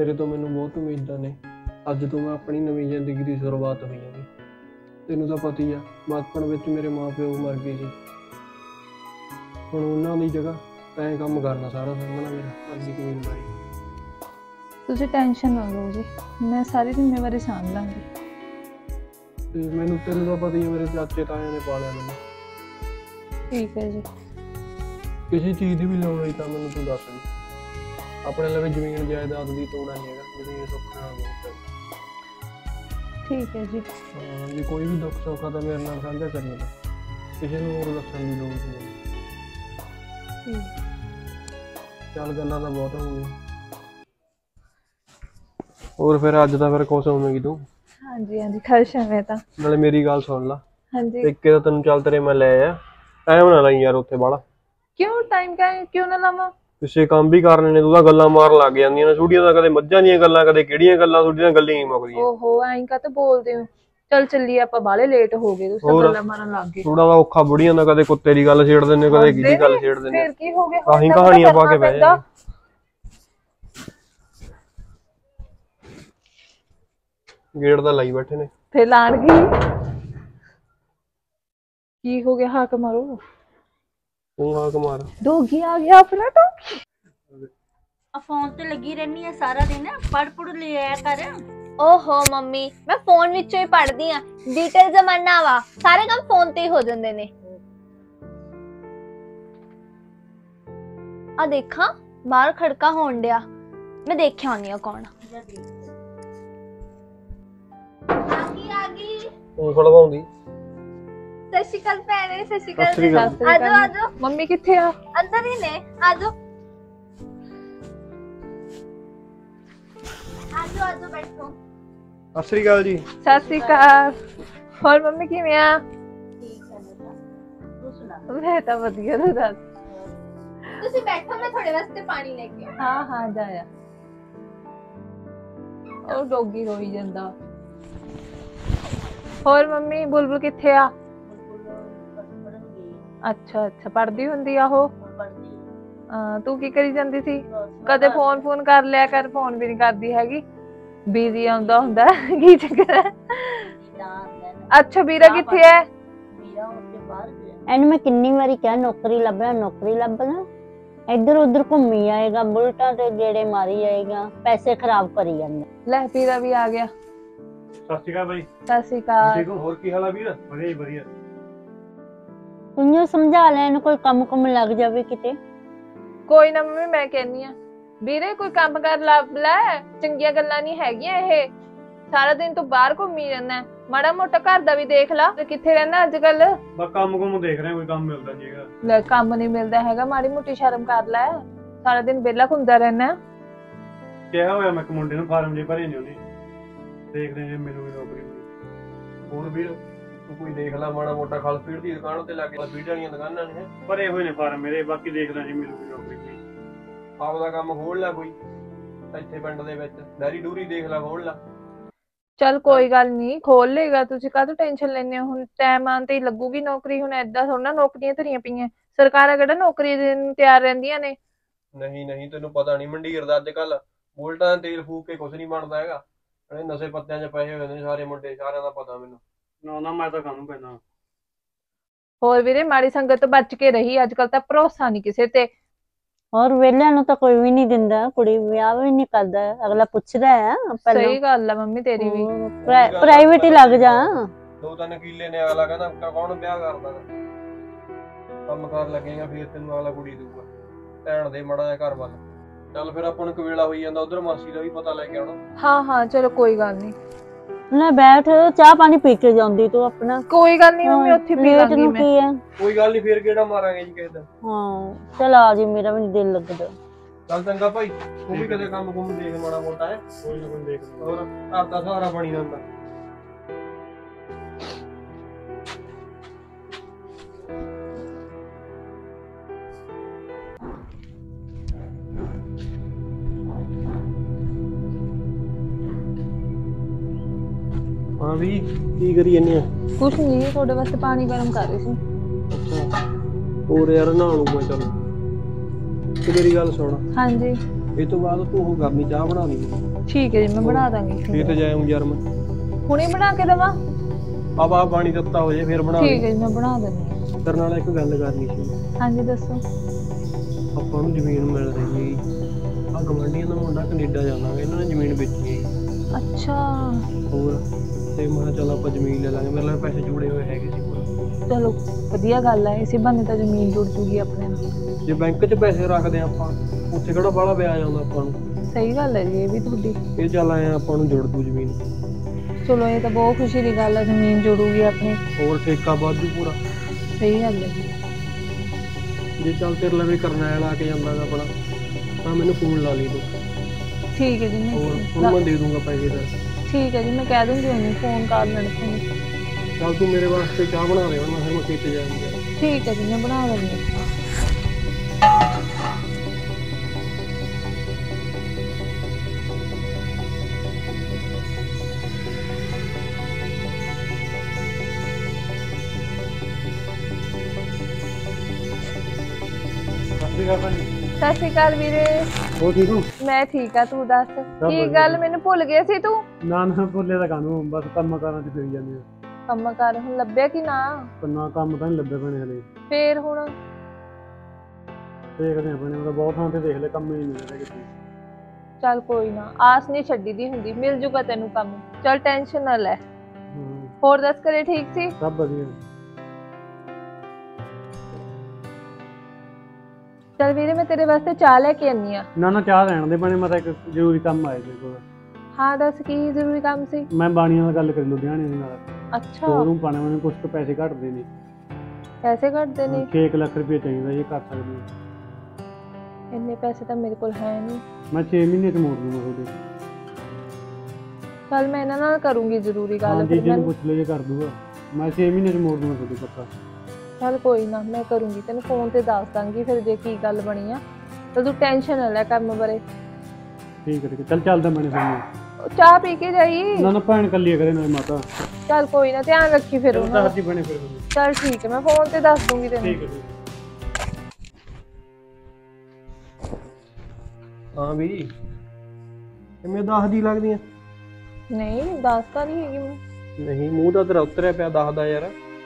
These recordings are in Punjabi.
तेरे तो मैनू बहुत उम्मीदां ने। अज तो मैं अपनी नवीं जिंदगी की शुरुआत हुई है। तेनू तो पता ही है बचपन में मेरे माँ प्यो मर गए सी। हुण उन्हां दी जगह तैं काम करना सारा संभना मेरा अजी कबीलदारी। तुसीं टेंशन ना लो जी, मैं सारी जिम्मेवारी सांभ लांगी। ते मैनू तेनू तो पता ही है मेरे चाचे ताया ने पालिया मैनू। ठीक है जी। किसी चीज़ की भी लोड़ होई तां मैनू तू दस। अपने लवे जमीन जायदाद की तोड़ा नहीं है, जमीन सुख नाल बहुत है। ठीक है जी। हाँ जी, कोई भी दुख सुख है तो मेरे नाल साझा करना दा, किसी नूं होर दस्सण दी लोड़ नहीं। चल गल्लां तां बहुत हो गई। और फिर अज दा फिर कुछ होवेगी तू? हाँ जी हाँ जी, खुश है मैं तां। नाले मेरी गल सुन ला। हाँ जी। एक तो तेन चल तेरे मैं ले आ, टाइम ना लाई यार उत्थे बाला। क्यों टाइम का क्यों ना लावां? पिछे काम भी करने ने, तू तां गल्लां मार लग जांदियां ने छुड़ियां तां कदे मੱਝਾਂ ਦੀਆਂ ਗੱਲਾਂ कदे ਕਿਹੜੀਆਂ ਗੱਲਾਂ ਛੁੱਡੀਆਂ गल्लां ही मुकदियां। ओहो ऐं का तो बोलदे हो। चल चलिए आपां बाले लेट हो गए, तुसीं गल्लां मारन लग गए। थोड़ा दा औखा बुढ़ियां दा कदे कुत्ते दी गल छेड़ दिंदे कदे किसी गल छेड़ दिंदे। फिर की हो गया? काहीं कहानियां पा के बह जांदे। गेट दा लाई बैठे ने। फिर लाणगी की हो गया? हाक मारो। तू हाक मार। डोगी आ गया अपना तो। फोन ते लगी रहनी है सारा दिन, पढ़ पढ़ ले आया कर। ओहो मम्मी, मैं फोन विचों ही पढ़दी हां। डिजिटल जमाना वा, सारे काम फोन ते ही हो जांदे ने। आ देखा बाहर खड़का होण दिया, मैं देखिया आनी कौन। आगी तू खड़वाउंदी। सत श्री अकाल भैणे, सत श्री सत श्री अकाल। अकाल। आजो आजो, मम्मी किथे आ? अंदर ही ने। आजो आजो आजो बैठो। सत श्री अकाल जी। सत श्री अकाल। और मम्मी किवें आ? ठीक है बेटा, तू सुना। मैं तो वधिया तू दस। तुसी बैठो, मैं थोड़े वास्ते पानी लेके आऊं। हाँ हाँ जाया। ओ डोगी रोई जांदा। और मम्मी बुलबुल किथे आ? अच्छा अच्छा, पढ़दी हुंदी आ ओ? तू की करी जांदी सी? कदे फोन फोन कर लिया कर, फोन भी नहीं करदी हैगी। बिजी आउंदा हुंदा की चक्कर है? अच्छा बीरा किथे है? एंड मैं किन्नी बारी क्या नौकरी लभना इधर उधर घूमी आएगा, बुलटा ते गेड़े मारी आएगा, पैसे खराब करी जांदा। ले बीरा भी आ गया। सत श्री अकाल भाई। सत श्री अकाल। ठीक हो? और की हाल है वीर? बढ़िया ही बढ़िया। तुझे समझा लेन, कोई कम कम लग जावे किते। कोई ना मम्मी, मैं कहनी आ ਵੀਰੇ ਕੋਈ ਕੰਮ ਕਰ ਲੱਭ ਲੈ, ਚੰਗੀਆਂ ਗੱਲਾਂ ਨਹੀਂ ਹੈਗੀਆਂ ਇਹ। ਸਾਰਾ ਦਿਨ ਤੂੰ ਬਾਹਰ ਘੁੰਮੀ ਰਹਿਣਾ, ਮਾੜਾ ਮੋਟਾ ਘਰ ਦਾ ਵੀ ਦੇਖ ਲਾ। ਤੇ ਕਿੱਥੇ ਰਹਿਣਾ ਅੱਜ ਕੱਲ? ਬਸ ਕੰਮ ਦੇਖ ਰਹੇ ਕੋਈ ਕੰਮ ਮਿਲਦਾ ਜੀਗਾ। ਲੈ ਕੰਮ ਨਹੀਂ ਮਿਲਦਾ ਹੈਗਾ, ਮਾੜੀ ਮੋਟੀ ਸ਼ਰਮ ਕਰ ਲੈ। ਸਾਰਾ ਦਿਨ ਵਿਹਲਾ ਘੁੰਮਦਾ ਰਹਿਣਾ। ਕਿਹਾ ਹੋਇਆ ਮੈਂ ਇੱਕ ਮੁੰਡੇ ਨੂੰ, ਫਾਰਮ ਜੇ ਭਰੇ ਨੇ ਉਹਨੇ, ਦੇਖ ਰਹੇ ਜੇ ਮਿਲੂਗੀ ਨੌਕਰੀ। ਹੋਰ ਵੀਰ ਤੂੰ ਕੋਈ ਦੇਖ ਲੈ ਮਾੜਾ ਮੋਟਾ, ਖਲ ਫੀਡ ਦੀ ਦੁਕਾਨ ਉੱਤੇ ਲੱਗ ਗਿਆ, ਫੀਡ ਵਾਲੀਆਂ ਦੁਕਾਨਾਂ ਨੇ ਭਰੇ ਹੋਏ ਨੇ ਫਾਰਮ ਮੇਰੇ। ਬਾਕੀ ਦੇਖਦਾ ਜੇ ਮਿਲੂਗੀ ਨੌਕਰੀ। ਆਪਦਾ ਕੰਮ ਖੋਲ ਲੈ ਕੋਈ ਇੱਥੇ ਪਿੰਡ ਦੇ ਵਿੱਚ, ਡੈਰੀ ਡੂਰੀ ਦੇਖ ਲੈ, ਖੋਲ ਲੈ। ਚੱਲ ਕੋਈ ਗੱਲ ਨਹੀਂ, ਖੋਲ ਲੇਗਾ। ਤੁਸੀਂ ਕਾਹਤੋਂ ਟੈਨਸ਼ਨ ਲੈਂਦੇ ਹੋ? ਹੁਣ ਟਾਈਮ ਆਉਣ ਤੇ ਹੀ ਲੱਗੂਗੀ ਨੌਕਰੀ। ਹੁਣ ਏਦਾਂ ਥੋੜਾ ਨੌਕਰੀਆਂ ਧਰੀਆਂ ਪਈਆਂ, ਸਰਕਾਰਾਂ ਕਿਹੜਾ ਨੌਕਰੀ ਦੇਣ ਨੂੰ ਤਿਆਰ ਰਹਿੰਦੀਆਂ ਨੇ। ਨਹੀਂ ਨਹੀਂ, ਤੈਨੂੰ ਪਤਾ ਨਹੀਂ ਮੰਡੀਰ ਦਾ ਅੱਜ ਕੱਲ ਬੁਲਟਾਂ ਤੇਲ ਫੂਕ ਕੇ ਕੁਛ ਨਹੀਂ ਬਣਦਾ ਹੈਗਾ। ਨਸ਼ੇ ਪੱਤਿਆਂ 'ਚ ਪਏ ਹੋਏ ਨੇ ਸਾਰੇ ਮੁੰਡੇ, ਸਾਰਿਆਂ ਦਾ ਪਤਾ ਮੈਨੂੰ। ਨਾ ਨਾ ਮੈਂ ਤਾਂ ਕਾਹਨੂੰ ਪੈਂਦਾ। ਹੋਰ ਵੀਰੇ ਮਾੜੀ ਸੰਗਤ ਤੋਂ ਬਚ ਕੇ ਰਹੀ, ਅੱਜ ਕੱਲ ਤਾਂ ਭਰੋਸਾ ਨਹੀਂ ਕਿਸੇ ਤੇ। और वेले नु तो कोई भी नहीं दिंदा, कुड़ी ब्याह भी नहीं करदा, अगला पुछदा है पहले। सही गल है मम्मी तेरी भी। प्राइवेट ही लग जा। दो तीन किले ने अगला कहना कौन ब्याह करदा, ਕੰਮ ਕਰ ਲੱਗੇਗਾ ਫਿਰ ਤੈਨੂੰ ਅਗਲਾ ਕੁੜੀ ਦਊਗਾ। ਭੈਣ ਦੇ ਮੜਾ ਜਿਹਾ ਘਰ ਵੱਲ ਚੱਲ, ਫਿਰ ਆਪਾਂ ਨੂੰ ਕਵੇਲਾ ਹੋਈ ਜਾਂਦਾ, ਉਧਰ ਮਾਸੀ ਦਾ ਵੀ ਪਤਾ ਲੈ ਕੇ ਆਉਣਾ। हाँ हाँ चलो कोई गल नहीं। ना बैठ, चाह पानी पी के जांदी तू अपना। कोई गल नहीं मम्मी, उत्थे पी लांगी मैं। कोई गल नहीं, फिर केड़ा मारांगे जी किसी दिन। हां चल आ जी, मेरा भी दिल लगदा। चल चंगा भाई, तू भी कदे काम कुम देख माड़ा मोटा है। कोई ना कोई देख और घर दा सहारा बनी रहिंदा। हाँ भी की करी जन्ने आ? कुछ नहीं, थोड़े वास्ते पानी गर्म कर रही सी। अच्छा और यार नहा लूं मैं। चल ते मेरी गल सुन। हाँ जी। ਇਹ ਤੋਂ ਬਾਅਦ ਤੂੰ ਉਹ ਗਰਮੀ ਚਾਹ ਬਣਾ ਲਈ ਠੀਕ ਹੈ ਜੀ, ਮੈਂ ਬਣਾ ਦਾਂਗੀ। ਖੇਤ ਜਾਊਂ ਯਾਰ ਮੈਂ, ਹੁਣੇ ਬਣਾ ਕੇ ਦਵਾਂ? ਆਵਾ ਪਾਣੀ ਦਿੱਤਾ ਹੋ ਜੇ ਫਿਰ ਬਣਾ ਠੀਕ ਹੈ ਜੀ, ਮੈਂ ਬਣਾ ਦਿੰਦੀ ਹਾਂ। ਤੇਰੇ ਨਾਲ ਇੱਕ ਗੱਲ ਕਰਨੀ ਸੀ। ਹਾਂਜੀ ਦੱਸੋ। ਆਪਾਂ ਨੂੰ ਜ਼ਮੀਨ ਮਿਲ ਰਹੀ ਹੈ, ਆ ਗਵਾਂਢੀਆਂ ਦਾ ਮੁੰਡਾ ਕੈਨੇਡਾ ਜਾਣਾਗਾ, ਇਹਨਾਂ ਨੇ ਜ਼ਮੀਨ ਵੇਚੀ ਹੈ। ਅੱਛਾ, ਹੋਰ ਤੇ ਮੈਂ ਕਿਹਾ ਚੱਲ ਆਪਾਂ ਜ਼ਮੀਨ ਲੈ ਲਾਂਗੇ, ਮੇਰੇ ਨਾਲ ਪੈਸੇ ਜੁੜੇ ਹੋਏ ਹੈਗੇ ਸੀ ਪੂਰਾ। ਚਲੋ ਵਧੀਆ ਗੱਲ ਹੈ, ਇਸੇ ਬਹਾਨੇ ਤਾਂ ਜ਼ਮੀਨ ਜੁੜ ਜੂਗੀ ਆਪਣੇ ਨਾਲ। ਜੇ ਬੈਂਕ 'ਚ ਪੈਸੇ ਰੱਖਦੇ ਆ ਆਪਾਂ, ਉੱਥੇ ਕਿਹੜਾ ਬਾਹਲਾ ਵਿਆਜ ਆਉਂਦਾ ਆਪਾਂ ਨੂੰ। ਸਹੀ ਗੱਲ ਹੈ ਜੀ, ਇਹ ਵੀ ਤੁਹਾਡੀ। ਇਹ ਚੱਲ ਆਏ ਆਪਾਂ ਨੂੰ ਜੁੜ ਦੂ ਜ਼ਮੀਨ। ਚਲੋ ਇਹ ਤਾਂ ਬਹੁਤ ਖੁਸ਼ੀ ਦੀ ਗੱਲ ਹੈ, ਜ਼ਮੀਨ ਜੁੜੂਗੀ ਆਪਣੀ। ਹੋਰ ਠੇਕਾ ਵਾਧੂ ਪੂਰਾ। ਸਹੀ ਗੱਲ ਹੈ ਜੀ। ਜੇ ਚੱਲ ਤੇਰੇ ਲਵੇ ਕਰਨੈਲ ਆ ਕੇ ਜਾਂਦਾਗਾ ਆਪਣਾ, ਤਾਂ ਮੈਨੂੰ ਫੋਨ ਲਾ ਲਈ ਤੂੰ। ਠੀਕ ਹੈ ਜੀ, ਹੋਰ ਮੈਂ ਹੁਣ ਮੈਂ ਦੇ ਦੂੰਗਾ ਪੈਸੇ ਦਾ। ਠੀਕ ਹੈ ਜੀ, ਮੈਂ ਕਹਿ ਦੂੰਗੀ ਉਹਨੂੰ ਫੋਨ ਕਰ ਲੈਣ ਤੁਹਾਨੂੰ। ਚੱਲ ਤੂੰ ਮੇਰੇ ਵਾਸਤੇ ਚਾਹ ਬਣਾ ਦੇ, ਹੁਣ ਮੈਂ ਫਿਰ ਮੈਂ ਖੇਤ ਜਾਊਂਗਾ। ਠੀਕ ਹੈ ਜੀ, ਮੈਂ ਬਣਾ ਲੈਂਦੀ ਹਾਂ। ਸਤਿ ਸ਼੍ਰੀ ਅਕਾਲ ਵੀਰੇ। ਹੋ ਠੀਕ ਹੋ? ਮੈਂ ਠੀਕ ਆ, ਤੂੰ ਦੱਸ ਕੀ ਗੱਲ, ਮੈਨੂੰ ਭੁੱਲ ਗਿਆ ਸੀ ਤੂੰ? ਨਾ ਨਾ ਭੁੱਲੇ ਤਾਂ ਕਾਹਨੂੰ, ਬਸ ਕੰਮ ਕਾਰਾਂ 'ਚ ਫਿਰੀ ਜਾਂਦੇ ਆ। ਕੰਮ ਕਰ ਹੁਣ ਲੱਭਿਆ ਕਿ ਨਾ? ਨਾ ਕੰਮ ਤਾਂ ਨਹੀਂ ਲੱਭੇ ਬਣੇ ਹਲੇ। ਫੇਰ ਹੁਣ ਦੇਖਦੇ ਆ ਬਣੇ, ਮਤਲਬ ਬਹੁਤ ਥਾਂ ਤੇ ਦੇਖ ਲੈ, ਕੰਮ ਹੀ ਨਹੀਂ ਮਿਲ ਰਿਹਾ ਕਿਤੇ। ਚੱਲ ਕੋਈ ਨਾ, ਆਸ ਨਹੀਂ ਛੱਡੀ ਦੀ ਹੁੰਦੀ, ਮਿਲ ਜੂਗਾ ਤੈਨੂੰ ਕੰਮ। ਚੱਲ ਟੈਨਸ਼ਨ ਨਾ ਲੈ। ਹੋਰ ਦੱਸ, ਘਰੇ ਠੀਕ ਸੀ? ਸਭ ਵਧੀਆ। ਚੱਲ ਵੀਰੇ, ਮੈਂ ਤੇਰੇ ਵਾਸਤੇ ਚਾਹ ਲੈ ਕੇ ਆਨੀ ਆ। ਨਾ ਨਾ ਚਾਹ ਲੈਣ ਦੇ ਬਣੇ, ਮੈਂ ਤਾਂ ਇੱਕ ਜ਼ਰੂਰੀ ਕੰਮ ਆਇਆ ਮੇਰੇ ਕੋਲ। ਹਾਂ ਦੱਸ, ਕੀ ਜ਼ਰੂਰੀ ਕੰਮ ਸੀ? ਮੈਂ ਬਾਣੀਆਂ ਨਾਲ ਗੱਲ ਕਰੀ ਲੁਧਿਆਣੇ ਦੇ ਨਾਲ। ਅੱਛਾ, ਸ਼ੋਰੂਮ ਪਾਣਾ, ਮੈਨੂੰ ਕੁਝ ਕੁ ਪੈਸੇ ਘੱਟਦੇ ਨੇ। ਪੈਸੇ ਘੱਟਦੇ ਨੇ? 6 ਲੱਖ ਰੁਪਏ ਚਾਹੀਦਾ, ਜੇ ਕਰ ਸਕਦੇ ਹੋ। ਇੰਨੇ ਪੈਸੇ ਤਾਂ ਮੇਰੇ ਕੋਲ ਹੈ ਨਹੀਂ। ਮੈਂ 6 ਮਹੀਨੇ 'ਚ ਮੋੜ ਦੂੰਗਾ ਤੁਹਾਡੇ। ਚੱਲ ਮੈਂ ਇਹਨਾਂ ਨਾਲ ਕਰੂੰਗੀ ਜ਼ਰੂਰੀ ਗੱਲ। ਹਾਂ ਜੀ ਨੂੰ ਪੁੱਛ ਲਓ, ਜੇ ਕਰ ਦੂਗਾ ਮੈਂ 6 ਮਹੀਨੇ 'ਚ ਮੋੜ ਦੂੰਗਾ ਤੁਹਾਡੇ ਪੱਕਾ। ਚੱਲ ਕੋਈ ਨਾ, ਮੈਂ ਕਰੂੰਗੀ, ਤੈਨੂੰ ਫੋਨ ਤੇ ਦੱਸ ਦਾਂਗੀ ਫਿਰ ਜੇ ਕੀ ਗੱਲ ਬਣੀ ਆ। ਤਾਂ ਤੂੰ ਟੈਨਸ਼ਨ ਨਾ ਲੈ ਕੰਮ ਬਾਰੇ। ਠੀਕ ਹੈ ਚੱਲ ਚੱਲਦਾ ਮੈਨੇ ਫਿਰ। ਚਾਹ ਪੀ ਕੇ ਜਾਈ। ਨਾ ਨਾ ਭੈਣ ਕੱਲੀ ਕਰੇ ਨਾ ਮਾਤਾ। ਚੱਲ ਕੋਈ ਨਾ, ਧਿਆਨ ਰੱਖੀ ਫਿਰ ਉਹਨਾਂ ਦਾ। ਦੱਸਦੀ ਬਣੇ ਫਿਰ। ਚੱਲ ਠੀਕ ਹੈ, ਮੈਂ ਫੋਨ ਤੇ ਦੱਸ ਦੂੰਗੀ ਤੈਨੂੰ। ਠੀਕ ਹੈ। ਹਾਂ ਵੀ ਕਿਵੇਂ ਦੱਸਦੀ ਲੱਗਦੀਆਂ? ਨਹੀਂ ਦੱਸਦਾ ਨਹੀਂ ਹੈਗੀ ਮੈਂ। ਨਹੀਂ, ਮੂੰਹ ਤਾਂ ਤੇਰਾ ਉਤਰਿਆ ਪਿਆ ਦੱਸਦਾ ਯਾਰ।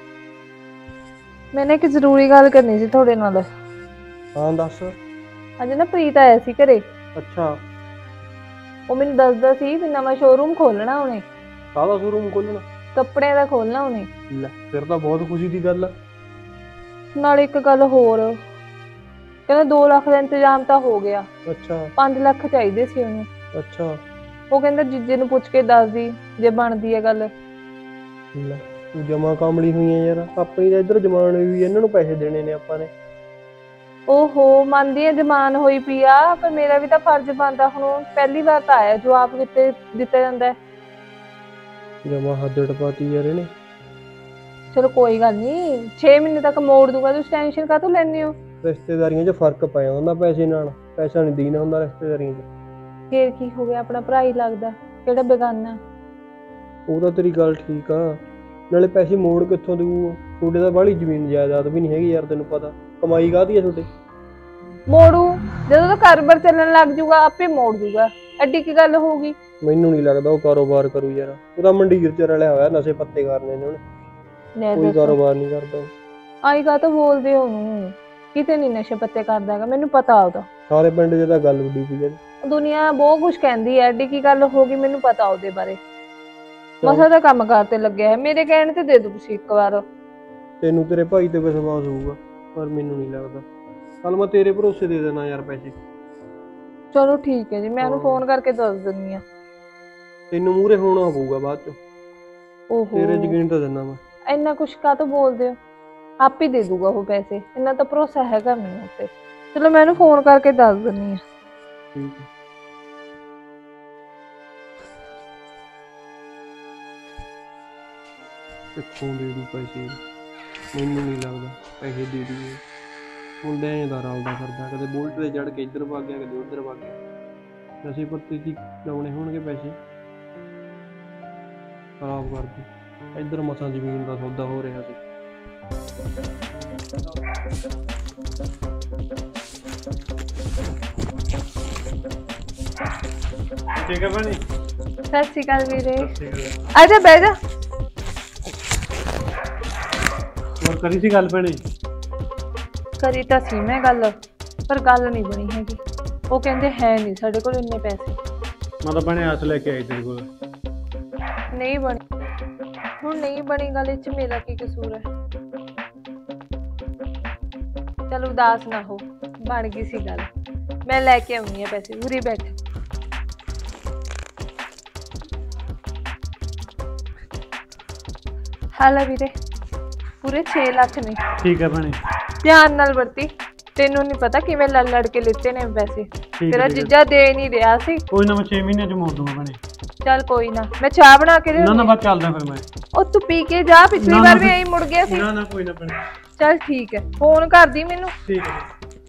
ਮੈਨੇ ਇੱਕ ਜ਼ਰੂਰੀ ਗੱਲ ਕਰਨੀ ਸੀ ਤੁਹਾਡੇ ਨਾਲ। ਹਾਂ ਦੱਸ। ਅੱਜ ਨਾ ਪ੍ਰੀਤ ਆਇਆ ਸੀ ਘਰੇ। ਅੱਛਾ, ਉਹ ਮੈਨੂੰ ਦੱਸਦਾ ਸੀ ਵੀ ਨਵਾਂ ਸ਼ੋਰੂਮ ਖੋਲਣਾ ਉਹਨੇ। ਕਾਹਦਾ ਸ਼ੋਰੂਮ ਖੋਲਣਾ? ਕੱਪੜਿਆਂ ਦਾ ਖੋਲਣਾ ਉਹਨੇ। ਲੈ ਫਿਰ ਤਾਂ ਬਹੁਤ ਖੁਸ਼ੀ ਦੀ ਗੱਲ ਆ। ਨਾਲ ਇੱਕ ਗੱਲ ਹੋਰ, ਕਹਿੰਦਾ 2 ਲੱਖ ਦਾ ਇੰਤਜ਼ਾਮ ਤਾਂ ਹੋ ਗਿਆ। ਅੱਛਾ 5 ਲੱਖ ਚਾਹੀਦੇ ਸੀ ਉਹਨੂੰ। ਅੱਛਾ। ਉਹ ਕਹਿੰਦਾ ਜੀਜੇ ਨੂੰ ਪੁੱਛ ਕੇ ਦੱਸਦੀ ਜੇ ਬਣਦੀ ਹੈ ਗੱਲ। ਲੈ ਤੂੰ ਜਮਾ ਕਾਮਲੀ ਹੋਈ ਆ ਯਾਰ, ਆਪਣੀ ਤਾਂ ਇੱਧਰ ਜਮਾਨ ਹੋਈ, ਇਹਨਾਂ ਨੂੰ ਪੈਸੇ ਦੇਣੇ ਨੇ ਆਪਾਂ ਨੇ। ਓਹੋ, ਮੰਨਦੀ ਆ ਜਮਾਨ ਹੋਈ ਪਈ ਆ, ਪਰ ਮੇਰਾ ਵੀ ਤਾਂ ਫਰਜ਼ ਬਣਦਾ। ਹੁਣ ਪਹਿਲੀ ਵਾਰ ਤਾਂ ਆਇਆ, ਜਵਾਬ ਕਿਤੇ ਦਿੱਤਾ ਜਾਂਦਾ। ਜਮਾ ਹੱਦ ਟਪਾਤੀ ਯਾਰ ਇਹਨੇ। ਚਲੋ ਕੋਈ ਗੱਲ ਨਹੀਂ, 6 ਮਹੀਨੇ ਤੱਕ ਮੋੜ ਦੂੰਗਾ, ਤੁਸੀਂ ਟੈਨਸ਼ਨ ਕਾਹਤੋਂ ਲੈਂਦੇ ਹੋ? ਰਿਸ਼ਤੇਦਾਰੀਆਂ 'ਚ ਫਰਕ ਪੈ ਜਾਂਦਾ ਪੈਸੇ ਨਾਲ, ਪੈਸਾ ਨਹੀਂ ਦੇਣਾ ਹੁੰਦਾ ਰਿਸ਼ਤੇਦਾਰੀਆਂ 'ਚ। ਫੇਰ ਕੀ ਹੋ ਗਿਆ, ਆਪਣਾ ਭਰਾ ਹੀ ਲੱਗਦਾ, ਕਿਹੜਾ ਬੇਗਾਨਾ। ਉਹ ਤਾਂ ਤੇਰੀ ਗੱਲ ਠੀਕ ਆ, ਨਾਲੇ ਪੈਸੇ ਮੋੜ ਕਿੱਥੋਂ ਦੇਊ? ਤੁਹਾਡੇ ਤਾਂ ਬਾਹਲੀ ਜ਼ਮੀਨ ਜਾਇਦਾਦ ਵੀ ਨਹੀਂ ਹੈਗੀ ਯਾਰ, ਤੈਨੂੰ ਪਤਾ ਕਮਾਈ ਕਾਹਦੀ ਆ ਤੁਹਾਡੇ। ਮੋੜੂ ਜਦੋਂ ਤਾਂ ਕਾਰੋਬਾਰ ਚੱਲਣ ਲੱਗ ਜੂਗਾ ਆਪੇ ਮੋੜ ਦੂਗਾ, ਐਡੀ ਕੀ ਗੱਲ ਹੋਊਗੀ? ਮੈਨੂੰ ਨਹੀਂ ਲੱਗਦਾ ਉਹ ਕਾਰੋਬਾਰ ਕਰੂ ਯਾਰ, ਉਹ ਤਾਂ ਮੰਡੀਰ 'ਚ ਰਲਿਆ ਹੋਇਆ, ਨਸ਼ੇ ਪੱਤੇ ਕਰਨੇ ਨੇ ਉਹਨੇ, ਕੋਈ ਕਾਰੋਬਾਰ ਨਹੀਂ ਕਰਦਾ। ਆਈ ਕਾ ਤਾਂ ਬੋਲਦੇ ਉਹਨੂੰ, ਕਿਤੇ ਨਹੀਂ ਨਸ਼ੇ ਪੱਤੇ ਕਰਦਾ ਹੈਗਾ, ਮੈਨੂੰ ਪਤਾ ਉਹਦਾ। ਸਾਰੇ ਪਿੰਡ 'ਚ ਤਾਂ ਗੱਲ ਉੱਡੀ ਪਈ ਹੈ। ਦੁਨੀਆ ਬਹੁਤ ਕੁਝ ਕਹਿੰਦੀ ਐ, ਐਡੀ ਕੀ ਗੱਲ ਹੋਗੀ, ਮੈਨੂੰ ਪਤਾ ਉਹਦੇ ਬਾਰੇ। ਮਸਾ ਦਾ ਕੰਮ ਕਾਰ ਤੇ ਲੱਗਿਆ ਹੈ, ਮੇਰੇ ਕਹਿਣ ਤੇ ਦੇ ਦੋ ਤੁਸੀਂ ਇੱਕ ਵਾਰ। ਤੈਨੂੰ ਤੇਰੇ ਭਾਈ ਤੇ ਵਿਸ਼ਵਾਸ ਹੋਊਗਾ, ਪਰ ਮੈਨੂੰ ਨਹੀਂ ਲੱਗਦਾ। ਚੱਲ ਮੈਂ ਤੇਰੇ ਭਰੋਸੇ ਦੇ ਦੇਣਾ ਯਾਰ ਪੈਸੇ। ਚਲੋ ਠੀਕ ਹੈ ਜੀ, ਮੈਂ ਉਹਨੂੰ ਫੋਨ ਕਰਕੇ ਦੱਸ ਦਿੰਦੀ ਆ। ਤੈਨੂੰ ਮੂਹਰੇ ਹੋਣਾ ਪਊਗਾ ਬਾਅਦ 'ਚ। ਓਹੋ, ਤੇਰੇ ਯਕੀਨ ਤਾਂ ਦਿੰਦਾ ਮੈਂ। ਇੰਨਾ ਕੁਛ ਕਾਹਤੋਂ ਬੋਲਦੇ ਹੋ? ਆਪ ਹੀ ਦੇ ਦੂਗਾ ਉਹ ਪੈਸੇ, ਇੰਨਾ ਤਾਂ ਭਰੋਸਾ ਹੈਗਾ ਮੈਨੂੰ ਉੱਤੇ। ਚਲੋ ਮੈਂ ਉਹਨੂੰ ਫੋਨ ਕਰਕੇ ਦੱਸ ਦਿੰਦੀ ਆ। ਠੀਕ ਹੈ। ਕਿੱਥੋਂ ਦੇ ਦੂ ਪੈਸੇ? ਮੈਨੂੰ ਨਹੀਂ ਲੱਗਦਾ ਪੈਸੇ ਦੇ ਦੂਗੇ। ਮੁੰਡਿਆਂ ਦਾ ਰਲਦਾ ਫਿਰਦਾ, ਕਦੇ ਬੁਲਟ ਤੇ ਚੜ ਕੇ ਇੱਧਰ ਵਗ ਗਿਆ, ਕਦੇ ਉੱਧਰ ਵਗ ਗਿਆ। ਨਸ਼ੇ ਪੱਤੇ ਕੀ ਲਾਉਣੇ ਹੋਣਗੇ ਪੈਸੇ, ਖਰਾਬ ਕਰਦੇ। ਇੱਧਰ ਮਸਾਂ ਜ਼ਮੀਨ ਦਾ ਸੌਦਾ ਹੋ ਰਿਹਾ ਸੀ। ਠੀਕ ਹੈ ਭੈਣੇ। ਸਤਿ ਸ਼੍ਰੀ ਅਕਾਲ ਵੀਰੇ। ਠੀਕ ਹੈ। ਆ ਜਾ ਬਹਿ ਜਾ। ਹੋਰ ਕਰੀ ਸੀ ਗੱਲ ਭੈਣੇ? ਕਰੀ ਤਾਂ ਸੀ ਮੈਂ ਗੱਲ, ਪਰ ਗੱਲ ਨਹੀਂ ਬਣੀ ਹੈਗੀ। ਉਹ ਕਹਿੰਦੇ ਹੈ ਨਹੀਂ ਸਾਡੇ ਕੋਲ ਇੰਨੇ ਪੈਸੇ। ਮੈਂ ਤਾਂ ਭੈਣੇ ਆਸ ਲੈ ਕੇ ਆਈ ਤੇਰੇ ਕੋਲ। ਨਹੀਂ ਬਣੀ, ਹੁਣ ਨਹੀਂ ਬਣੀ ਗੱਲ, ਇਹ 'ਚ ਮੇਰਾ ਕੀ ਕਸੂਰ ਹੈ? ਚਲ ਉਦਾਸ ਨਾ ਹੋ, ਬਣ ਗਈ ਸੀ ਗੱਲ। ਮੈਂ ਲੈ ਕੇ ਆਉਣੀ ਆ ਪੈਸੇ, ਉਰੇ ਬੈਠ। ਹਾਲਾ ਵੀਰੇ, ਪੂਰੇ 6 ਲੱਖ ਨੇ। ਠੀਕ ਹੈ ਭੈਣੇ। ਧਿਆਨ ਨਾਲ ਵਰਤੀ, ਤੈਨੂੰ ਨਹੀਂ ਪਤਾ ਕਿਵੇਂ ਲੜ ਲੜ ਕੇ ਲਿੱਤੇ ਨੇ ਪੈਸੇ। ਤੇਰਾ ਜੀਜਾ ਦੇ ਨਹੀਂ ਰਿਹਾ ਸੀ। ਕੋਈ ਨਾ, ਮੈਂ 6 ਮਹੀਨਿਆਂ ਚ ਮੋੜ ਦੂੰਗਾ ਭੈਣੇ। ਚੱਲ ਕੋਈ ਨਾ, ਮੈਂ ਚਾਹ ਬਣਾ ਕੇ ਨਾ ਲਿਆਉਂਦੀ। ਬਸ ਚੱਲਦਾ ਫਿਰ ਮੈਂ। ਉਹ ਤੂੰ ਪੀ ਕੇ ਜਾ, ਪਿਛਲੀ ਵਾਰ ਵੀ ਐਂ ਮੁੜ ਗਿਆ ਸੀ। ਨਾ ਕੋਈ ਨਾ ਭੈਣੇ। ਚੱਲ ਠੀਕ ਹੈ, ਫੋਨ ਕਰਦੀ ਮੈਨੂੰ। ਠੀਕ ਹੈ।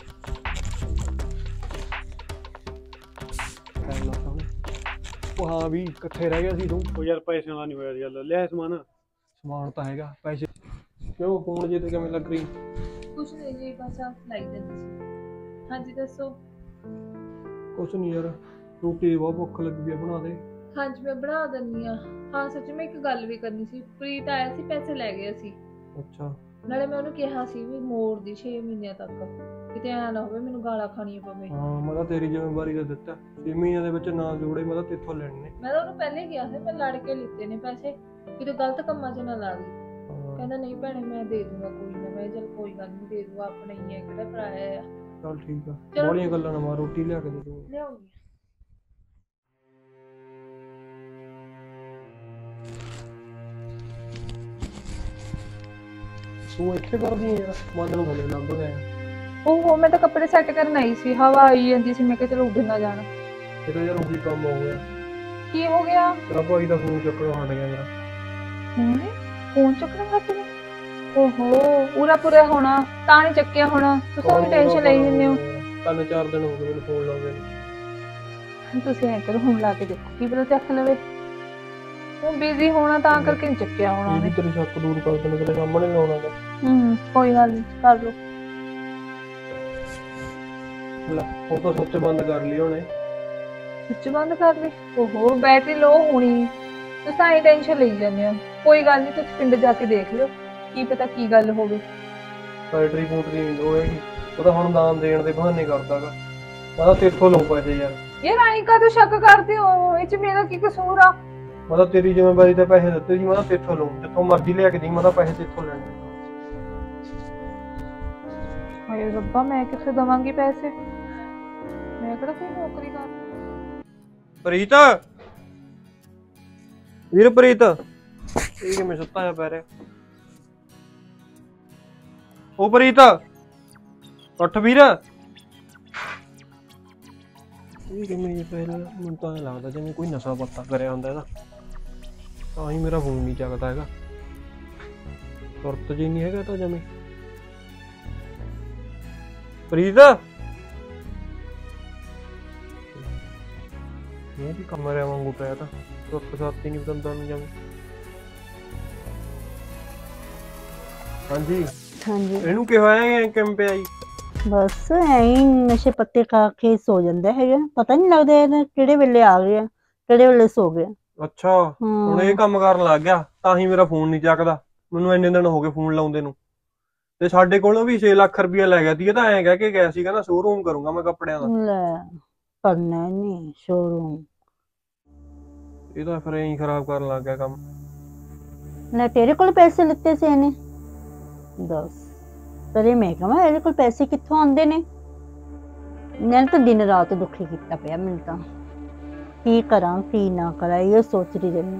ਉਹ ਹਾਂ ਵੀ ਕਿੱਥੇ ਰਹਿ ਗਿਆ ਸੀ ਤੂੰ? ਉਹ ਯਾਰ ਪੈਸਿਆਂ ਦਾ ਨਹੀਂ ਹੋਇਆ ਗੱਲ। ਲੈ ਸਮਾਨ ਤਾਂ ਹੈਗਾ, ਪੈਸੇ ਕਿਉਂ ਫੋਨ ਜੇ ਤੇ ਕਿਵੇਂ ਲੱਗ ਰਹੀ? ਕੁਛ ਨਹੀਂ ਜੀ, ਬਸ ਆਪ ਲਾਈ ਜਾਂਦੀ ਸੀ। ਹਾਂਜੀ ਦੱਸੋ। ਕੁਛ ਨਹੀਂ ਯਾਰ, ਰੋਟੀ ਦੀ ਬਹੁਤ ਭੁੱਖ ਲੱਗੀ ਵੀ ਆ, ਬਣਾ ਦੇ। ਹਾਂਜੀ ਮੈਂ ਬਣਾ ਦਿੰਦੀ ਆ। ਹਾਂ ਸੱਚ ਮੈਂ ਇੱਕ ਗੱਲ ਵੀ ਕਰਨੀ ਸੀ। ਪ੍ਰੀਤ ਆਇਆ ਸੀ, ਪੈਸੇ ਲੈ ਗਿਆ ਸੀ। ਅੱਛਾ। ਨਾਲੇ ਮੈਂ ਉਹਨੂੰ ਕਿਹਾ ਸੀ ਵੀ ਮੋੜ ਦੀ 6 ਮਹੀਨਿਆਂ ਤੱਕ, ਕਿਤੇ ਐ ਨਾ ਹੋਵੇ ਮੈਨੂੰ ਗਾਲਾਂ ਖਾਣੀਆਂ ਪਵੇ। ਹਾਂ ਮੈਂ ਤਾਂ ਤੇਰੀ ਜ਼ਿੰਮੇਵਾਰੀ ਦਾ ਦਿੱਤਾ। 6 ਮਹੀਨਿਆਂ ਦੇ ਵਿੱਚ ਨਾ ਜੋੜੇ, ਮੈਂ ਤਾਂ ਤੇਥੋਂ ਲੈਣੇ ਨੇ। ਮੈਂ ਤਾਂ ਉਹਨੂੰ ਪਹਿਲੇ ਹੀ ਕਿਹਾ ਸੀ ਮੈਂ ਲੜ ਕੇ ਲਿੱਤੇ ਨੇ ਪੈਸੇ, ਕਿਤੇ ਗਲਤ ਕੰਮਾਂ 'ਚ ਨਾ ਲਾ ਲਈ। ਕਹਿੰਦਾ ਨਹੀਂ ਭੈਣੇ ਮੈਂ ਦੇ ਦੂੰਗਾ ਕੋਈ ਨਾ। ਮੈਂ ਚਲ ਕੋਈ ਗੱਲ ਨਹੀਂ, ਦੇ ਦੂੰਗਾ, ਆਪਣਾ ਹੀ ਹੈ, ਕਿਹੜਾ ਪਰਾਇਆ ਆ। ਚੱਲ ਠੀਕ ਆ, ਬੜੀਆਂ ਗੱਲਾਂ ਨਾ ਮਾਰ, ਰੋਟੀ ਲਿਆ ਕੇ ਦੇ ਦੂੰਗਾ। ਲਿਆਉਂਗੀ। ਤੂੰ ਇੱਥੇ ਕਰਦੀ ਹੈ ਯਾਰ, ਮੈਂ ਤੈਨੂੰ ਥੱਲੇ ਲੱਭ ਗਿਆ। ਉਹ ਮੈਂ ਤਾਂ ਕੱਪੜੇ ਸੈੱਟ ਕਰਨ ਆਈ ਸੀ, ਹਵਾ ਆਈ ਜਾਂਦੀ ਸੀ, ਮੈਂ ਕਿਹਾ ਚਲੋ ਉੱਡ ਨਾ ਜਾਣਾ। ਇਹ ਤਾਂ ਯਾਰ ਉਹੀ ਕੰਮ ਹੋ ਗਿਆ। ਕੀ ਹੋ ਗਿਆ? ਤੇਰਾ ਭਾਈ ਦਾ ਫੋਨ ਚੱਕਰੋਂ ਹਟ ਗਿਆ ਮੇਰਾ। ਫੋਨ ਚੱਕਣਾ ਹੱਥ ਨੇ? ਓਹੋ, ਪੂਰਾ ਪੂਰਾ ਹੋਣਾ ਤਾਂ ਨਹੀਂ ਚੱਕਿਆ ਹੋਣਾ। ਤੁਸੀਂ ਵੀ ਟੈਨਸ਼ਨ ਲਈ ਜਾਂਦੇ ਹੋ। 3-4 ਦਿਨ ਹੋ ਗਏ ਮੈਨੂੰ ਫੋਨ ਲਾਉਂਦੇ ਨੂੰ। ਤੁਸੀਂ ਐ ਕਰੋ, ਹੁਣ ਲਾ ਕੇ ਦੇਖੋ, ਕੀ ਪਤਾ ਚੱਕ ਲਵੇ। ਉਹ ਬਿਜ਼ੀ ਹੋਣਾ ਤਾਂ ਕਰਕੇ ਨਹੀਂ ਚੱਕਿਆ ਹੋਣਾ ਉਹਨੇ। ਤੇਰੇ ਸ਼ੱਕ ਦੂਰ ਕਰ ਦੇਣਾ, ਤੇਰੇ ਸਾਹਮਣੇ ਲਾਉਣਾ ਗਾ। ਕੋਈ ਗੱਲ ਨਹੀਂ, ਕਰ ਲਓ। ਲੈ ਉਹ ਤਾਂ ਸੁੱਚ ਬੰਦ ਕਰ ਲਈ ਉਹਨੇ। ਸੁੱਚ ਬੰਦ ਕਰ ਲਈ? ਓਹੋ, ਬੈਟਰੀ ਲੋ ਹੋਣੀ। ਤੁਸੀਂ ਤਾਂ ਹੀ ਟੈਨਸ਼ਨ ਲਈ ਜਾਂਦੇ ਹੋ। ਕੋਈ ਗੱਲ ਨਹੀਂ, ਤੁਸੀਂ ਪਿੰਡ ਜਾ ਕੇ ਦੇਖ ਲਿਓ, ਕੀ ਪਤਾ ਕੀ ਗੱਲ ਹੋਵੇ। ਬੈਟਰੀ ਬੂਟਰੀ ਨਹੀਂ ਹੋਏਗੀ, ਉਹ ਤਾਂ ਹੁਣ ਦਾਨ ਦੇਣ ਦੇ ਬਹਾਨੇ ਕਰਦਾਗਾ। ਮੈਂ ਤਾਂ ਤੇਥੋਂ ਲਊ ਪੈਸੇ ਯਾਰ। ਯਾਰ ਆਈ ਕਾਹਤੋਂ ਸ਼ੱਕ ਕਰਦੇ ਹੋ? ਇਹ 'ਚ ਮੇਰਾ ਕੀ ਕਸੂਰ ਆ? ਮੈਂ ਤਾਂ ਤੇਰੀ ਜ਼ਿੰਮੇਵਾਰੀ ਤੇ ਪੈਸੇ ਦਿੱਤੇ ਸੀ, ਮੈਂ ਤਾਂ ਤੇਥੋਂ ਲਊ, ਜਿੱਥੋਂ ਮਰਜ਼ੀ ਲਿਆ ਕੇ ਦੇ, ਮੈਂ ਤਾਂ ਪੈਸੇ ਤੇਥੋਂ ਲੈਣੇ। ਹਾਏ ਰੱਬਾ, ਮੈਂ ਕਿੱਥੇ ਦਵਾਂਗੀ ਪੈਸੇ? ਮੈਂ ਕਿਹੜਾ ਕੋਈ ਨੌਕਰੀ ਕਰ। ਪ੍ਰੀਤ, ਵੀਰ ਪ੍ਰੀਤ, ਇਹ ਕਿਵੇਂ ਸੁੱਤਾ ਜਾ ਪੈ ਰਿਹਾ? ਉਹ ਪ੍ਰੀਤ ਉੱਠ ਵੀਰ। ਇਹ ਕਿਵੇਂ ਪਹਿਲਾਂ ਮੈਨੂੰ ਤਾਂ ਲੱਗਦਾ ਜਿਵੇਂ ਕੋਈ ਨਸ਼ਾ ਪੱਤਾ ਕਰਿਆ ਹੁੰਦਾ ਇਹਦਾ, ਤਾਂ ਹੀ ਮੇਰਾ ਫੋਨ ਨਹੀਂ ਚੱਕਦਾ ਹੈਗਾ। ਸੁਰਤ ਜੀ ਨਹੀਂ ਹੈਗਾ ਤਾਂ ਜਮੇ। ਪ੍ਰੀਤ, ਇਹ ਵੀ ਕਮਰਿਆਂ ਵਾਂਗੂ ਪਿਆ ਤਾਂ ਸੁਰਤ ਸਾਥੀ ਨਹੀਂ ਬਦਲਦਾ ਨੂੰ ਜਮੇ। ਹਾਂਜੀ ਹਾਂਜੀ, ਇਹਨੂੰ ਕੀ ਹੋਇਆ ਕਿਵੇਂ ਪਿਆ ਜੀ? ਬਸ ਐਂ ਹੀ ਨਸ਼ੇ ਪੱਤੇ ਖਾ ਕੇ ਸੋ ਜਾਂਦਾ ਹੈਗਾ, ਪਤਾ ਨਹੀਂ ਲੱਗਦਾ ਇਹਦਾ ਕਿਹੜੇ ਵੇਲੇ ਆ ਗਿਆ ਕਿਹੜੇ ਵੇਲੇ ਸੋ ਗਿਆ। ਅੱਛਾ, ਹੁਣ ਇਹ ਕੰਮ ਕਰਨ ਲੱਗ ਗਿਆ, ਤਾਂ ਹੀ ਮੇਰਾ ਫੋਨ ਨਹੀਂ ਚੱਕਦਾ। ਮੈਨੂੰ ਇੰਨੇ ਦਿਨ ਹੋ ਗਏ ਫੋਨ ਲਾਉਂਦੇ ਨੂੰ। ਤੇ ਸਾਡੇ ਕੋਲੋਂ ਵੀ 6 ਲੱਖ ਰੁਪਇਆ ਲੈ ਗਿਆ ਸੀ। ਇਹ ਤਾਂ ਐਂ ਕਹਿ ਕੇ ਗਿਆ ਸੀ, ਕਹਿੰਦਾ ਸ਼ੋਰੂਮ ਕਰੂੰਗਾ ਮੈਂ ਕੱਪੜਿਆਂ ਦਾ। ਲੈ ਕਰਨਾ ਨਹੀਂ ਸ਼ੋਰੂਮ, ਇਹ ਤਾਂ ਫਿਰ ਐਂ ਖਰਾਬ ਕਰਨ ਲੱਗ ਗਿਆ ਕੰਮ। ਨਾ ਤੇਰੇ ਕੋਲ ਪੈਸੇ ਲਿੱਤੇ ਸੀ ਇਹਨੇ? ਦੱਸ ਤੇਰੇ, ਮੈਂ ਕਹਾਂ ਇਹਦੇ ਕੋਲ ਪੈਸੇ ਕਿੱਥੋਂ ਆਉਂਦੇ ਨੇ? ਮੈਂ ਤਾਂ ਦਿਨ ਰਾਤ ਦੁਖੀ ਕੀਤਾ ਪਿਆ। ਮੈਨੂੰ ਤਾਂ ਕੀ ਕਰਾਂ ਕੀ ਨਾ ਕਰਾਂ ਇਹ ਸੋਚ ਰਹੀ ਰਹਿੰਦੀ।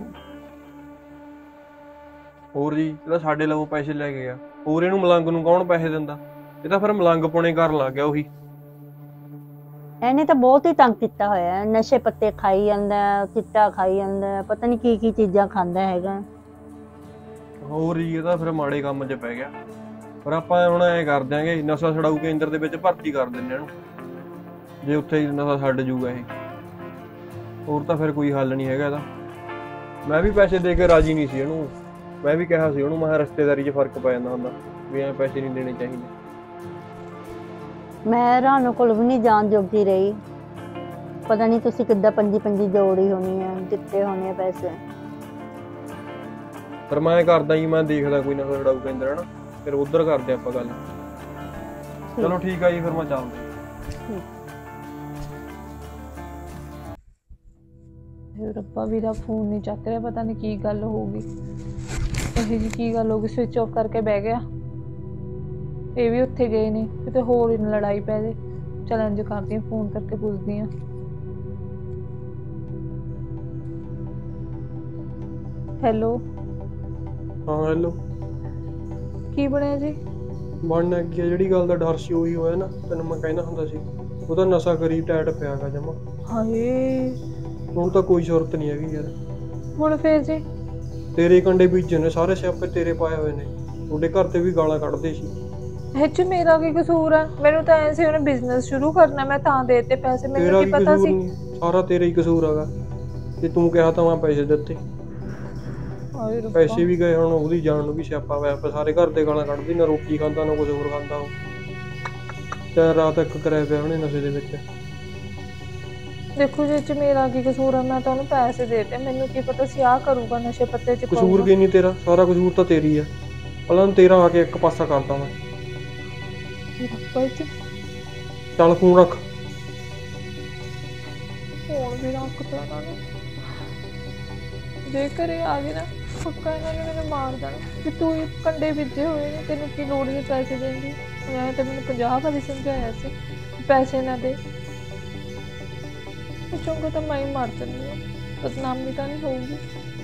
ਹੋਰ ਜੀ, ਇਹ ਤਾਂ ਸਾਡੇ ਲਵੋਂ ਪੈਸੇ ਲੈ ਕੇ ਗਿਆ। ਹੋਰ ਇਹਨੂੰ ਮਲੰਗ ਨੂੰ ਕੌਣ ਪੈਸੇ ਦਿੰਦਾ? ਇਹ ਤਾਂ ਫਿਰ ਮਲੰਗ ਪੁਣੇ ਕਰਨ ਲੱਗ ਗਿਆ ਉਹੀ। ਇਹਨੇ ਤਾਂ ਬਹੁਤ ਹੀ ਤੰਗ ਕੀਤਾ ਹੋਇਆ, ਨਸ਼ੇ ਪੱਤੇ ਖਾਈ ਜਾਂਦਾ, ਚਿੱਟਾ ਖਾਈ ਜਾਂਦਾ, ਪਤਾ ਨਹੀਂ ਕੀ ਕੀ ਚੀਜ਼ਾਂ ਖਾਂਦਾ ਹੈਗਾ। ਹੋਰ ਜੀ, ਇਹ ਤਾਂ ਫਿਰ ਮਾੜੇ ਕੰਮ 'ਚ ਪੈ ਗਿਆ। ਪਰ ਆਪਾਂ ਹੁਣ ਐਂ ਕਰ ਦਿਆਂਗੇ, ਨਸ਼ਾ ਛਡਾਊ ਕੇਂਦਰ ਦੇ ਵਿੱਚ ਭਰਤੀ ਕਰ ਦਿੰਦੇ ਇਹਨੂੰ, ਜੇ ਉੱਥੇ ਹੀ ਨਸ਼ਾ ਛੱਡ ਜੂਗਾ ਇਹ। ਹੋਰ ਤਾਂ ਫਿਰ ਕੋਈ ਹੱਲ ਨਹੀਂ ਹੈਗਾ ਇਹਦਾ। ਮੈਂ ਵੀ ਪੈਸੇ ਦੇ ਕੇ ਰਾਜੀ ਨਹੀਂ ਸੀ ਇਹਨੂੰ। ਮੈਂ ਵੀ ਕਿਹਾ ਸੀ ਉਹਨੂੰ, ਮੈਂ ਰਿਸ਼ਤੇਦਾਰੀ 'ਚ ਫਰਕ ਪੈ ਜਾਂਦਾ ਹੁੰਦਾ ਵੀ ਐਂ ਪੈਸੇ ਨਹੀਂ ਦੇਣੇ ਚਾਹੀਦੇ। ਮੈਂ ਰਾਣੋ ਕੋਲ ਵੀ ਨਹੀਂ ਜਾਣ ਜੋਗੀ ਰਹੀ। ਪਤਾ ਨਹੀਂ ਤੁਸੀਂ ਕਿੱਦਾਂ ਪੰਜੀ ਪੰਜੀ ਜੋੜੀ ਹੋਣੀ ਆ, ਦਿੱਤੇ ਹੋਣੇ ਆ ਪੈਸੇ। ਪਰ ਮੈਂ ਕਰਦਾ ਜੀ, ਮੈਂ ਦੇਖਦਾ ਕੋਈ ਨਾ ਕੋਈ ਲੜਾਊ ਕੇਂਦਰ ਹਨਾ, ਫਿਰ ਉਧਰ ਕਰਦੇ ਆਪਾਂ ਗੱਲ। ਚਲੋ ਠੀਕ ਆ ਜੀ, ਫਿਰ ਮੈਂ ਚੱਲਦਾ। ਰੱਬਾ ਵੀਰਾ ਫੋਨ ਨਹੀਂ ਚੱਕ ਰਿਹਾ, ਪਤਾ ਨਹੀਂ ਕੀ ਗੱਲ ਹੋ ਗਈ। ਇਹ ਜੀ ਕੀ ਗੱਲ ਹੋ ਗਈ, ਸਵਿਚ ਆਫ ਕਰਕੇ ਬਹਿ ਗਿਆ। ਇਹ ਵੀ ਉੱਥੇ ਗਏ ਨੇ, ਕਿਤੇ ਹੋਰ ਹੀ ਲੜਾਈ ਪੈ ਜੇ। ਚੱਲ ਇੰਝ ਕਰਦੀ ਹਾਂ, ਫੋਨ ਕਰਕੇ ਪੁੱਛਦੀ ਹਾਂ। ਹੈਲੋ। ਹਾਂ ਹੈਲੋ। ਕੀ ਬਣਿਆ ਜੀ? ਬਣਨਾ ਕੀ ਆ, ਜਿਹੜੀ ਗੱਲ ਦਾ ਡਰ ਸੀ ਉਹੀ ਹੋਇਆ ਨਾ, ਤੈਨੂੰ ਮੈਂ ਕਹਿਣਾ ਹੁੰਦਾ ਸੀ। ਉਹਦਾ ਨਸ਼ਾ ਕਰੀ ਟੈਟ ਪਿਆਗਾ ਜਮਾ। ਹਾਏ ਹੁਣ ਤਾਂ ਕੋਈ ਜ਼ਰੂਰਤ ਨਹੀਂ ਹੈਗੀ ਯਾਰ। ਹੁਣ ਫੇਰ ਜੀ? ਤੇਰੇ ਕੰਡੇ ਬੀਜੇ ਨੇ, ਸਾਰੇ ਸਿਆਪੇ ਤੇਰੇ ਪਾਏ ਹੋਏ ਨੇ। ਤੁਹਾਡੇ ਘਰ ਤੇ ਵੀ ਗਾਲਾਂ ਕੱਢਦੇ ਸੀ। ਇਹ 'ਚ ਮੇਰਾ ਕੀ ਕਸੂਰ ਹੈ? ਮੈਨੂੰ ਤਾਂ ਐ ਸੀ ਉਹਨੇ ਬਿਜ਼ਨਸ ਸ਼ੁਰੂ ਕਰਨਾ, ਮੈਂ ਤਾਂ ਦੇਤੇ ਪੈਸੇ। ਮੈਨੂੰ ਕੀ ਪਤਾ ਸੀ? ਸਾਰਾ ਤੇਰਾ ਹੀ ਕਸੂਰ ਹੈਗਾ। ਜੇ ਤੂੰ ਕਿਹਾ ਤਾਂ ਮੈਂ ਪੈਸੇ ਦਿੱਤੇ। ਪੈਸੇ ਵੀ ਗਏ, ਹੁਣ ਉਹਦੀ ਜਾਣ ਨੂੰ ਵੀ ਸਿਆਪਾ ਹੋਇਆ ਪਿਆ। ਸਾਰੇ ਘਰ ਦੇ ਗਾਲਾਂ ਕੱਢਦੀ, ਨਾ ਰੋਟੀ ਖਾਂਦਾ ਨਾ ਕੁਝ ਹੋਰ ਖਾਂਦਾ। ਉਹ ਤੇ ਰਾਤ ਇੱਕ ਕਰਿਆ ਪਿਆ ਉਹਨੇ ਨਸ਼ੇ ਦੇ ਵਿੱਚ। ਦੇਖੋ ਜੀ, ਚ ਮੇਰਾ ਕੀ ਕਸੂਰ ਹੈ? ਮੈਂ ਤਾਂ ਉਹਨੂੰ ਪੈਸੇ ਦੇਤੇ, ਮੈਨੂੰ ਕੀ ਪਤਾ ਸੀ ਆਹ ਕਰੂਗਾ, ਨਸ਼ੇ ਪੱਤੇ ਚ ਕਸੂਰ ਕੀ ਨਹੀਂ ਤੇਰਾ, ਸਾਰਾ ਕਸੂਰ ਤਾਂ ਤੇਰੀ ਆ। ਪਹਿਲਾਂ ਤੇਰਾ ਆ ਕੇ ਇੱਕ ਪਾਸਾ ਕਰਦਾ ਮੈਂ। ਚੱਲ ਫੋਨ ਰੱਖ। ਫੋਨ ਵੀ ਰੱਖਤਾ ਇਹਨਾਂ ਨੇ। ਜੇ ਘਰੇ ਆ ਗਏ ਨਾ, ਪੱਕਾ ਇਹਨਾਂ ਨੇ ਮੈਨੂੰ ਮਾਰ ਦੇਣਾ ਕਿ ਤੂੰ ਹੀ ਕੰਡੇ ਬੀਜੇ ਹੋਏ ਨੇ, ਤੈਨੂੰ ਕੀ ਲੋੜ ਹੈ ਪੈਸੇ ਦੇਣ ਦੀ। ਮੈਂ ਤਾਂ ਮੈਨੂੰ 50 ਵਾਰੀ ਸਮਝਾਇਆ ਸੀ ਪੈਸੇ ਨਾ ਦੇ। ਚੰਗਾ ਤਾਂ ਮੈਂ ਹੀ ਮਾਰ ਚੱਲੀ ਹਾਂ, ਬਦਨਾਮੀ ਤਾਂ ਨਹੀਂ ਹੋਊਗੀ।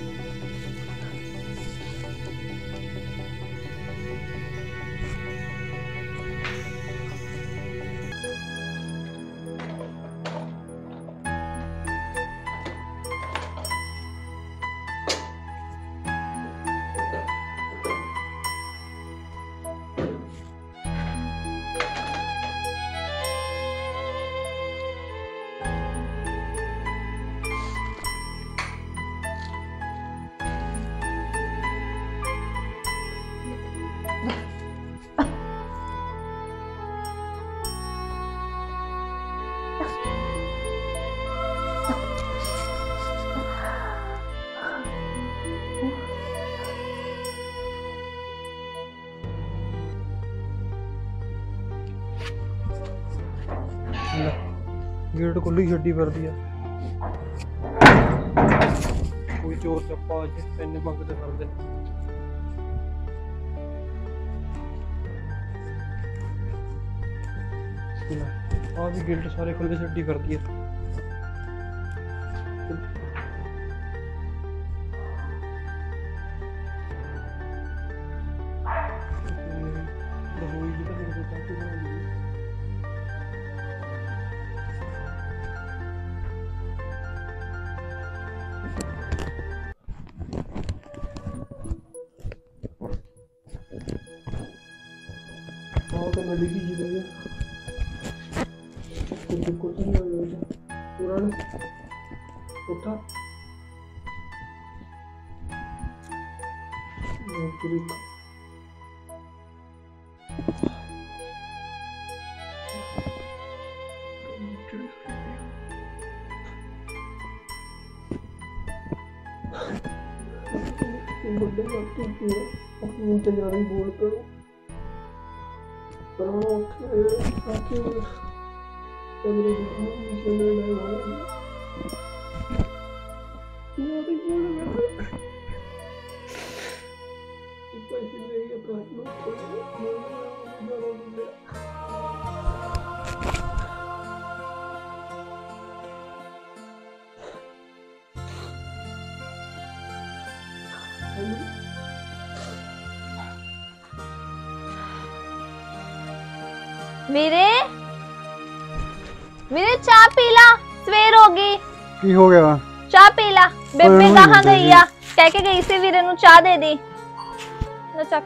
ਗੇਟ ਖੁੱਲੀ ਛੱਡੀ ਫਿਰਦੀ ਆ। ਕੋਈ ਚੋਰ ਚੱਪਾ ਅੱਜ ਇੰਨੇ ਮੰਗਦੇ ਫਿਰਦੇ ਨੇ। ਆ ਵੀ ਗੇਟ ਸਾਰੇ ਖੁੱਲੇ ਛੱਡੀ ਫਿਰਦੀ ਆ। तो मैं लिखी जी भैया कुछ नहीं पुराना उठा अपनी तैयारी बोल करो ਵੀਰੇ ਵੀਰੇ ਚਾਹ ਪੀ ਲਾ, ਸਵੇਰ ਹੋ ਗਈ। ਕੀ ਹੋ ਗਿਆ? ਚਾਹ ਪੀ ਲਾ। ਬੇਬੇ ਕਹਾਂ ਗਈ ਆ? ਕਹਿ ਕੇ ਗਈ ਸੀ ਵੀਰੇ ਨੂੰ ਚਾਹ ਦੇ ਦੀ। ਨਾ ਚੱਕ।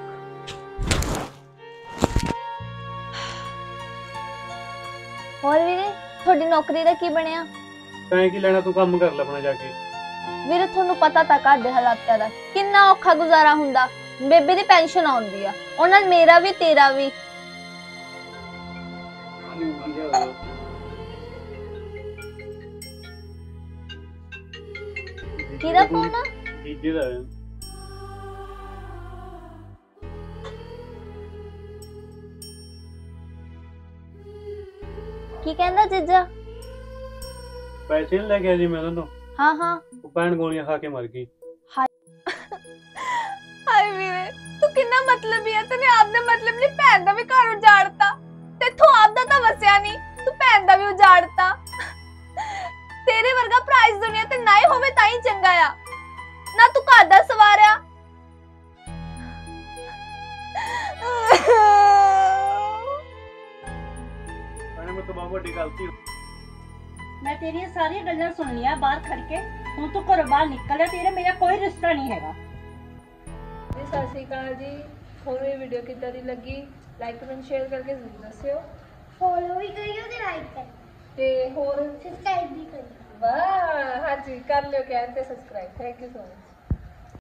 ਹੋਰ ਵੀਰੇ ਤੁਹਾਡੀ ਨੌਕਰੀ ਦਾ ਕੀ ਬਣਿਆ? ਤੈਂ ਕੀ ਲੈਣਾ, ਤੂੰ ਕੰਮ ਕਰ ਲੈ ਆਪਣਾ ਜਾ ਕੇ। ਵੀਰੇ ਤੁਹਾਨੂੰ ਪਤਾ ਤਾਂ ਘਰ ਦੇ ਹਾਲਾਤਾਂ ਦਾ ਕਿੰਨਾ ਔਖਾ ਗੁਜ਼ਾਰਾ ਹੁੰਦਾ। ਬੇਬੇ ਦੀ ਪੈਨਸ਼ਨ ਆਉਂਦੀ ਆ, ਉਹਨਾਂ ਨਾਲ ਮੇਰਾ ਵੀ ਤੇਰਾ ਵੀ। ਕਿਹਦਾ ਫੋਨ ਆ? ਜੀਜੇ ਦਾ ਹੈ। ਕੀ ਕਹਿੰਦਾ ਜੀਜਾ? ਪੈਸੇ ਨੀ ਲੈ ਕੇ ਆਇਆ ਜੀ ਮੈਂ ਉਹਨਾਂ ਤੋਂ। ਹਾਂ ਹਾਂ। ਉਹ ਭੈਣ ਗੋਲੀਆਂ ਖਾ ਕੇ ਮਰ ਗਈ। ਹਾਏ ਵੀਰੇ ਤੂੰ ਕਿੰਨਾ ਮਤਲਬੀ ਹੈ, ਤੈਨੇ ਆਪਦੇ ਮਤਲਬ ਲਈ ਭੈਣ ਦਾ ਵੀ ਘਰ ਉਜਾੜਤਾ, ਤੇਥੋਂ ਆਪਦਾ ਤਾਂ ਵਸਿਆ ਨਹੀਂ, ਤੂੰ ਭੈਣ ਦਾ ਵੀ ਉਜਾੜਤਾ। ਤੇਰੇ ਵਰਗਾ ਭਰਾ ਇਸ ਦੁਨੀਆ ਤੇ ਨਾ ਹੀ ਹੋਵੇ ਤਾਂ ਹੀ ਚੰਗਾ ਆ। ਨਾ ਤੂੰ ਘਰ ਦਾ ਸਵਾਰਿਆ। ਭੈਣੇ ਮੈਂ ਤਾਂ ਬਹੁਤ ਵੱਡੀ ਗਲਤੀ। ਮੈਂ ਤੇਰੀਆਂ ਸਾਰੀਆਂ ਗੱਲਾਂ ਸੁਣ ਲਿਆ ਬਾਹਰ ਖੜ ਕੇ। ਹੁਣ ਤੂੰ ਘਰੋਂ ਬਾਹਰ ਨਿਕਲ ਜਾ, ਤੇਰਾ ਮੇਰਾ ਕੋਈ ਰਿਸ਼ਤਾ ਨਹੀਂ ਹੈਗਾ। ਜੀ ਸਤਿ ਸ਼੍ਰੀ ਅਕਾਲ ਜੀ। ਤੁਹਾਨੂੰ ਇਹ ਵੀਡੀਓ ਕਿੱਦਾਂ ਦੀ ਲੱਗੀ ਲਾਈਕ ਕਮੈਂਟ ਸ਼ੇਅਰ ਕਰਕੇ ਜ਼ਰੂਰ ਦੱਸਿਓ। ਫੋਲੋ ਵੀ ਕਰਿਓ ਤੇ ਲਾਈਕ ਕਰ ਤੇ ਹੋਰ ਸਬਸਕ੍ਰਾਈਬ ਵੀ ਕਰਿਓ। ਵਾਹ ਹਾਂਜੀ ਕਰ ਲਿਓ ਕਹਿਣ ਤੇ subscribe. Thank you so much.